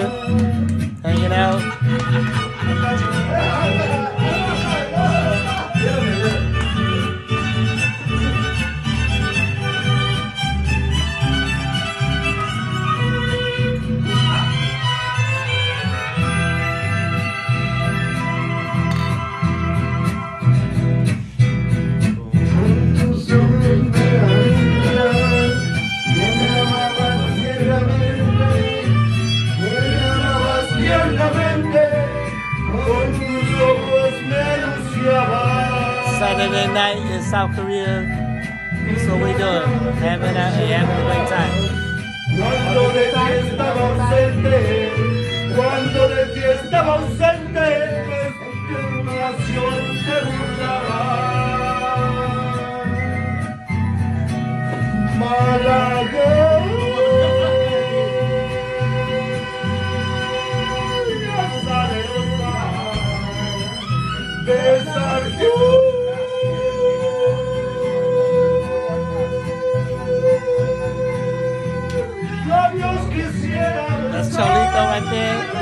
here, hanging out. Saturday night in South Korea. That's what we doing. Having a great time. Cuando de ti estaba ausente, cuando de ti estaba ausente, tu nación te burlaba. Malagueña salerosa, besar labios quisiera. That's Cholito right there.